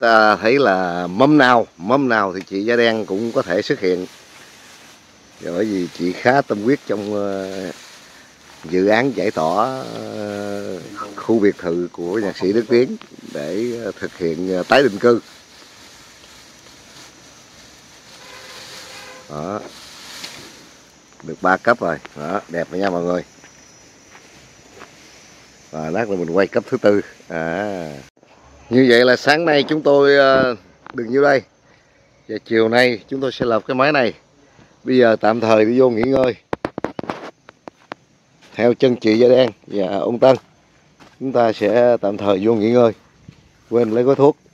ta thấy là mâm nào thì chị da đen cũng có thể xuất hiện, bởi vì chị khá tâm huyết trong dự án giải tỏa khu biệt thự của nhạc sĩ Đức Tiến để thực hiện tái định cư. Đó, được 3 cấp rồi, đó, đẹp rồi nha mọi người. Và lát nữa mình quay cấp thứ 4. Như vậy là sáng nay chúng tôi được nhiêu đây, và chiều nay chúng tôi sẽ lợp cái máy này. Bây giờ tạm thời đi vô nghỉ ngơi theo chân chị da đen và ông Tân. Chúng ta sẽ tạm thời vô nghỉ ngơi, quên lấy gói thuốc.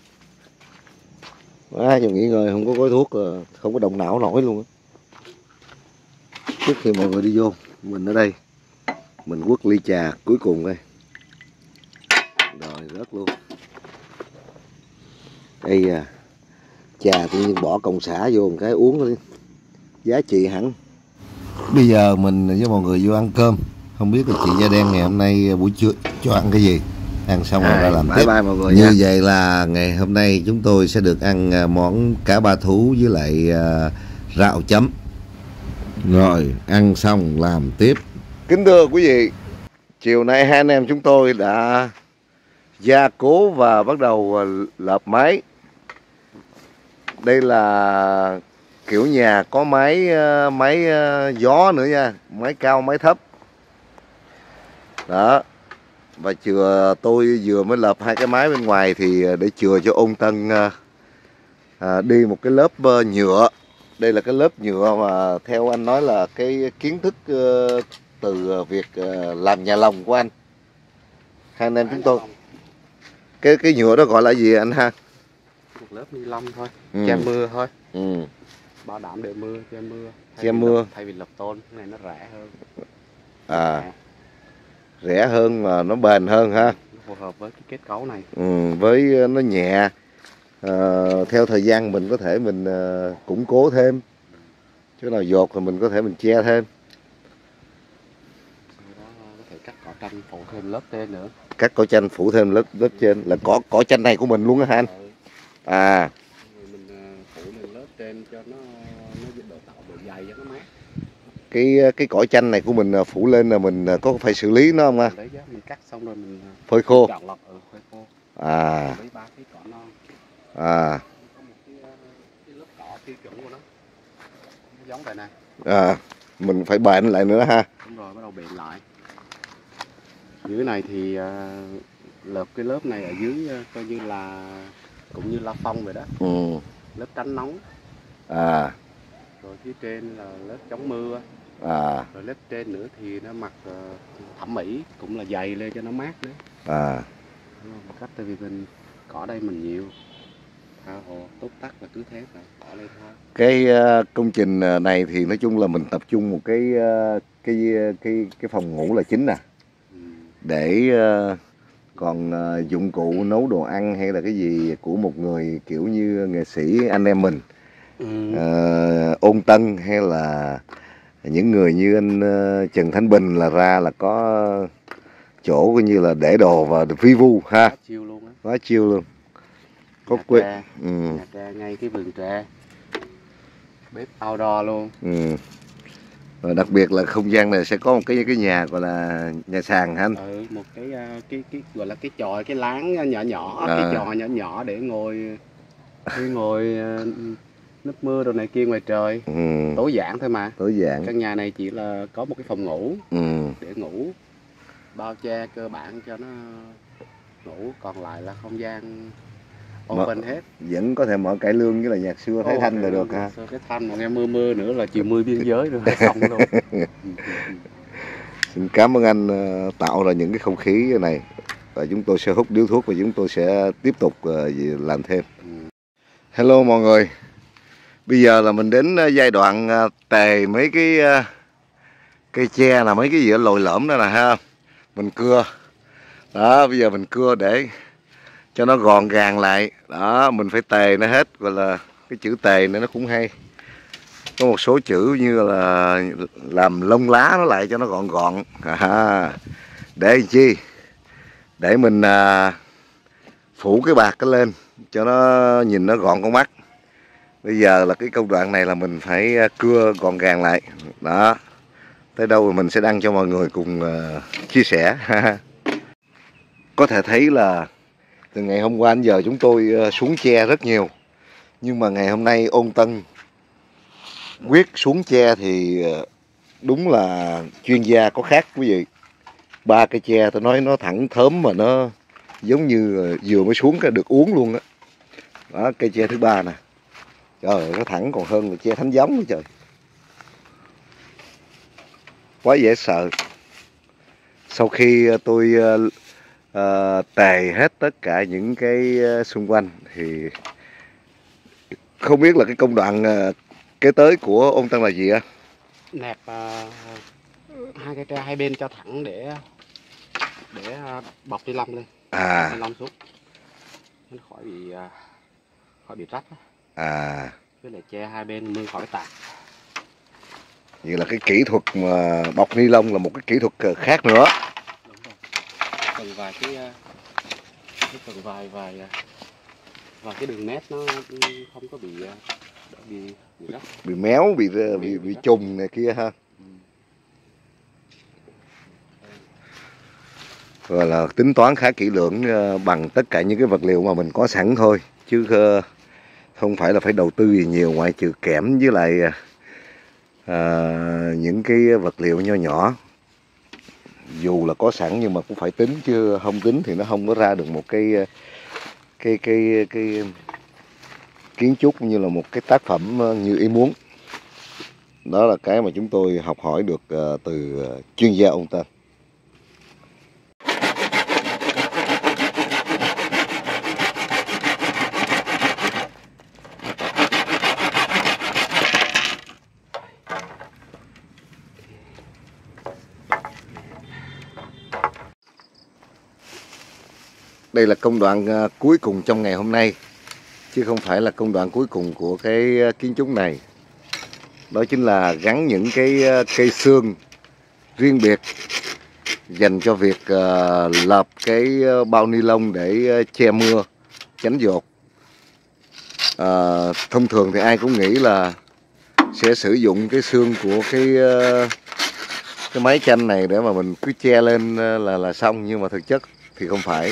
Vô nghỉ ngơi không có gói thuốc là không có động não nổi luôn á. Trước khi mọi người đi vô, mình ở đây mình quất ly trà cuối cùng đây, rồi rớt luôn. Đây trà tự nhiên bỏ công xả vô một cái uống đi, giá trị hẳn. Bây giờ mình với mọi người vô ăn cơm. Không biết là chị da đen ngày hôm nay buổi trưa cho ăn cái gì. Ăn xong rồi ra làm tiếp. Bye mọi người. Như nha. Vậy là ngày hôm nay chúng tôi sẽ được ăn món cá ba thú với lại rau chấm. Rồi ăn xong làm tiếp. Kính thưa quý vị, chiều nay hai anh em chúng tôi đã gia cố và bắt đầu lợp máy. Đây là kiểu nhà có máy gió nữa nha, máy cao máy thấp. Đó. Và tôi vừa mới lợp hai cái máy bên ngoài thì để chừa cho ông Tân đi một cái lớp nhựa. Đây là cái lớp nhựa mà theo anh nói là cái kiến thức từ việc làm nhà lồng của anh. Hai anh em chúng tôi. Cái nhựa đó gọi là gì anh ha? Một lớp ni lông thôi, che mưa thôi. Bảo đảm để mưa, che mưa. Thay vì lập tôn, cái này nó rẻ hơn. Rẻ hơn mà nó bền hơn ha. Nó phù hợp với cái kết cấu này. Với nó nhẹ. Theo thời gian mình có thể mình củng cố thêm. Chứ nào dột thì mình có thể mình che thêm. Sau đó có thể cắt cỏ tranh phủ thêm lớp trên nữa. Cắt cỏ tranh phủ thêm lớp trên là cỏ tranh này của mình luôn á anh. Mình phủ lên lớp trên cho nó tạo độ dày cho nó mát. Cái cỏ chanh này của mình phủ lên là mình có phải xử lý nó không ha? Đấy chứ, mình cắt xong rồi mình phơi khô. chọn lọc phơi khô. Lấy 3 cái cỏ non. Có một cái lớp cỏ tiêu chuẩn của nó giống vậy nè. Mình phải bện lại nữa ha. Đúng rồi, bắt đầu bện lại. Dưới này thì lợp cái lớp này ở dưới coi như là cũng như la phong vậy đó. Lớp tránh nóng. Rồi phía trên là lớp chống mưa. Rồi lớp trên nữa thì nó mặc thẩm mỹ, cũng là dày lên cho nó mát đấy. Một cách tại vì mình cỏ đây mình nhiều, tha hồ tốt tắc là cứ thế rồi cỏ lên thôi. Cái công trình này thì nói chung là mình tập trung một cái phòng ngủ là chính nè. Để còn dụng cụ nấu đồ ăn hay là cái gì của một người kiểu như nghệ sĩ anh em mình, Ôn Tân hay là những người như anh Trần Thanh Bình là ra là có chỗ coi như là để đồ và vi vu ha. Quá chiêu luôn á. Quá chiêu luôn. Có nhà tre ngay cái vườn tre. Bếp outdoor luôn. Rồi đặc biệt là không gian này sẽ có một cái nhà gọi là nhà sàn hả anh? Một cái gọi là cái chòi, cái láng nhỏ, cái chòi nhỏ để ngồi nước mưa đồ này kia ngoài trời. Tối giản thôi mà. Tối giản. Căn nhà này chỉ là có một cái phòng ngủ để ngủ, bao che cơ bản cho nó ngủ, còn lại là không gian open hết. Vẫn có thể mở cải lương với là nhạc xưa Thái Thanh là được ha. Thái Thanh mà nghe mưa nữa là chiều mưa biên giới rồi xong luôn. Xin cảm ơn anh tạo ra những cái không khí này. Và chúng tôi sẽ hút điếu thuốc và chúng tôi sẽ tiếp tục làm thêm. Hello mọi người. Bây giờ là mình đến giai đoạn tề mấy cái cây tre là mấy cái gì lồi lõm đó nè ha. Mình cưa. Đó, bây giờ mình cưa để cho nó gọn gàng lại. Đó, mình phải tề nó hết, gọi là cái chữ tề này nó cũng hay. Có một số chữ như là làm lông lá nó lại cho nó gọn gọn. Để chi? Để mình phủ cái bạc cái lên cho nó nhìn nó gọn con mắt. Bây giờ là cái công đoạn này là mình phải cưa gọn gàng lại đó. Tới đâu mình sẽ đăng cho mọi người cùng chia sẻ. Có thể thấy là từ ngày hôm qua đến giờ chúng tôi xuống tre rất nhiều, nhưng mà ngày hôm nay Ôn Tân quyết xuống tre thì đúng là chuyên gia có khác quý vị. 3 cây tre tôi nói nó thẳng thớm mà nó giống như vừa mới xuống cái được uống luôn đó. Đó, cây tre thứ 3 nè. Trời ơi, nó thẳng còn hơn là tre thánh giống nữa trời. Quá dễ sợ. Sau khi tôi tề hết tất cả những cái xung quanh thì không biết là cái công đoạn kế tới của Ôn Tân là gì á? Nẹp hai cái tre hai bên cho thẳng để bọc ni lông lên. Ni lông xuống nó khỏi bị rách. Với lại che hai bên mưa khỏi tạt. Vậy là cái kỹ thuật mà bọc ni lông là một cái kỹ thuật khác nữa. Đúng rồi. Cần vài cái đường nét nó không có bị rách. Bị méo, bị trùng này kia ha. Rồi là tính toán khá kỹ lưỡng bằng tất cả những cái vật liệu mà mình có sẵn thôi, chứ không phải là phải đầu tư gì nhiều ngoại trừ kẽm với lại những cái vật liệu nho nhỏ. Dù là có sẵn nhưng mà cũng phải tính, chứ không tính thì nó không có ra được một cái kiến trúc như là một cái tác phẩm như ý muốn. Đó là cái mà chúng tôi học hỏi được từ chuyên gia Ôn Tân. Đây là công đoạn cuối cùng trong ngày hôm nay, chứ không phải là công đoạn cuối cùng của cái kiến trúc này. Đó chính là gắn những cái cây xương riêng biệt dành cho việc lợp cái bao ni lông để che mưa, tránh dột. Thông thường thì ai cũng nghĩ là sẽ sử dụng cái xương của cái máy chanh này để mà mình cứ che lên là xong, nhưng mà thực chất thì không phải.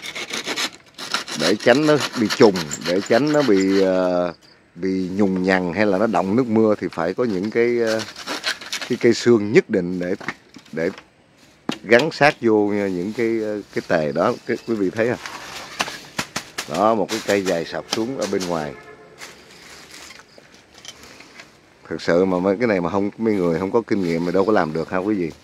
Để tránh nó bị trùng, để tránh nó bị nhùng nhằn hay là nó đọng nước mưa thì phải có những cái cây xương nhất định để gắn sát vô những cái tề đó. Quý vị thấy không? Đó, một cái cây dài sọc xuống ở bên ngoài. Thực sự mà mấy cái này mà mấy người không có kinh nghiệm thì đâu có làm được ha quý vị.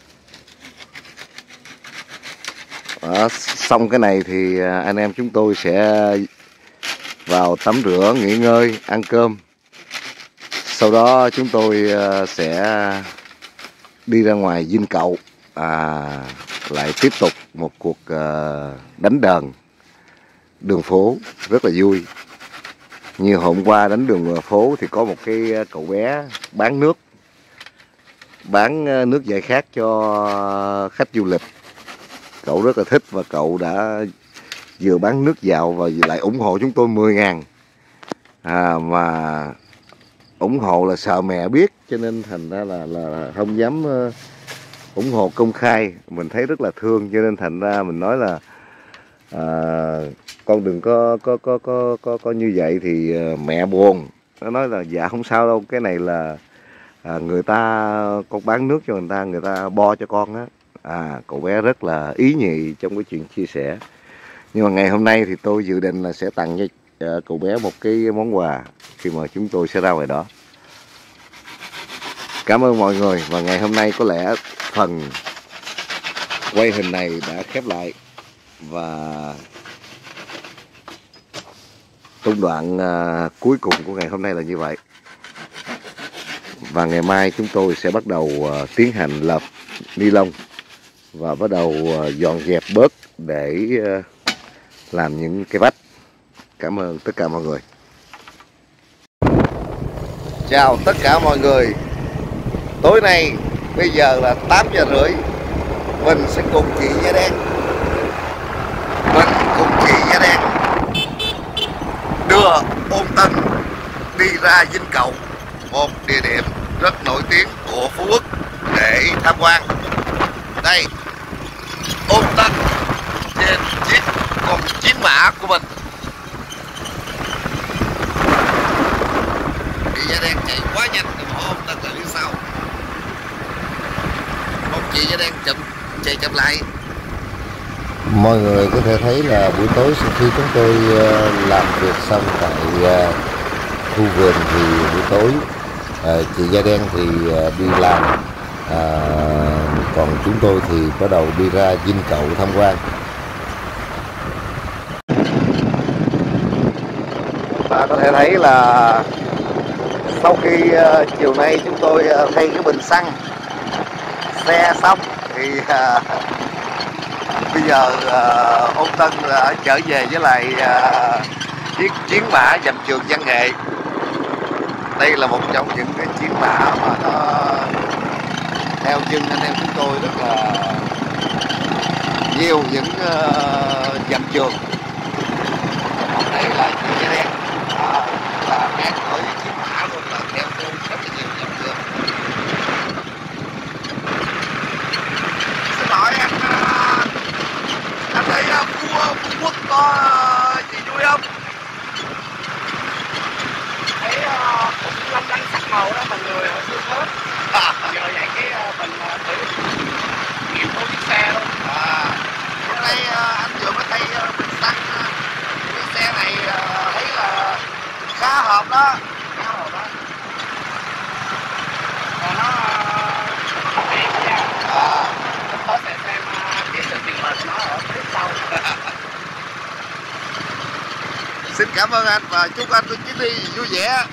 Đó, xong cái này thì anh em chúng tôi sẽ vào tắm rửa, nghỉ ngơi, ăn cơm. Sau đó chúng tôi sẽ đi ra ngoài Dinh Cậu, lại tiếp tục một cuộc đánh đờn đường phố rất là vui. Như hôm qua đánh đường phố thì có một cái cậu bé bán nước giải khát cho khách du lịch. Cậu rất là thích và cậu đã vừa bán nước dạo và lại ủng hộ chúng tôi 10.000. Mà ủng hộ là sợ mẹ biết, cho nên thành ra là không dám ủng hộ công khai. Mình thấy rất là thương, cho nên thành ra mình nói là con đừng có như vậy thì mẹ buồn. Nó nói là dạ không sao đâu, cái này là người ta, con bán nước cho người ta bo cho con á. Cậu bé rất là ý nhị trong cái chuyện chia sẻ. Nhưng mà ngày hôm nay thì tôi dự định là sẽ tặng cho cậu bé một cái món quà khi mà chúng tôi sẽ ra ngoài đó. Cảm ơn mọi người, và ngày hôm nay có lẽ phần quay hình này đã khép lại, và công đoạn cuối cùng của ngày hôm nay là như vậy. Và ngày mai chúng tôi sẽ bắt đầu tiến hành lợp ni lông và bắt đầu dọn dẹp bớt để làm những cái vách. Cảm ơn tất cả mọi người. Chào tất cả mọi người. Tối nay bây giờ là 8:30, mình sẽ cùng chị Da Đen của Ôn Tân đi ra Dinh Cậu, một địa điểm rất nổi tiếng của Phú Quốc để tham quan. Đây, Ôn Tân trên chiếc con chiến mã của mình. Chị da đen chạy quá nhanh thì bỏ Ôn Tân ở phía sau. Một chị da đen chạy chậm lại. Mọi người có thể thấy là buổi tối sau khi chúng tôi làm việc xong tại khu vườn thì buổi tối chị da đen thì đi làm, còn chúng tôi thì bắt đầu đi ra Dinh Cậu tham quan. Và có thể thấy là sau khi chiều nay chúng tôi thay cái bình xăng xe xong thì bây giờ Ôn Tân trở về với lại chiếc chiến mã dầm trường văn nghệ. Đây là một trong những cái chiến mã mà nó theo chân anh em chúng tôi rất là nhiều những dầm trường. Đây là chiếc da đen là khác ở với chiến mã luôn, là theo tôi rất là nhiều dầm trường. Xin lỗi anh thấy Phú Quốc có gì vui không? Thấy cũng long lanh sắc màu đó, mà người họ sương hết. Giờ vậy cái mình thử nghiệm thử chiếc xe luôn. Hôm nay anh vừa mới thay bình xăng, cái xe này thấy là khá hợp đó. Khá hợp đó. Và nó đẹp nha. Chúng tôi sẽ xem cái sự tuyệt vời của nó ở phía sau. Xin cảm ơn anh và chúc anh chuyến đi vui vẻ.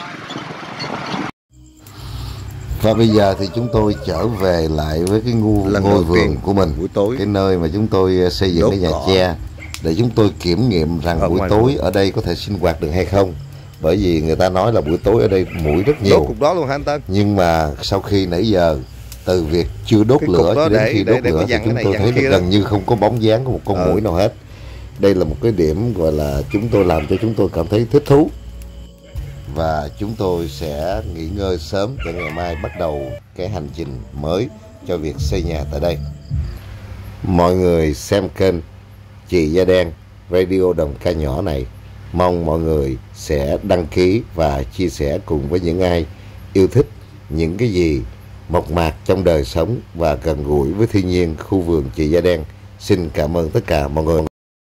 Và bây giờ thì chúng tôi trở về lại với cái ngôi vườn của mình, buổi tối, cái nơi mà chúng tôi xây dựng cái nhà tre, để chúng tôi kiểm nghiệm rằng buổi tối ở đây có thể sinh hoạt được hay không. Bởi vì người ta nói là buổi tối ở đây muỗi rất nhiều. Đốt cục đó luôn hả anh Tân? Nhưng mà sau khi nãy giờ từ việc chưa đốt lửa cho đến khi đốt lửa thì chúng tôi thấy là gần như không có bóng dáng của một con muỗi nào hết. Đây là một cái điểm gọi là chúng tôi làm cho chúng tôi cảm thấy thích thú. Và chúng tôi sẽ nghỉ ngơi sớm để ngày mai bắt đầu cái hành trình mới cho việc xây nhà tại đây. Mọi người xem kênh Chị Da Đen Radio Đồng Ca Nhỏ này, mong mọi người sẽ đăng ký và chia sẻ cùng với những ai yêu thích những cái gì mộc mạc trong đời sống và gần gũi với thiên nhiên khu vườn Chị Da Đen. Xin cảm ơn tất cả mọi người.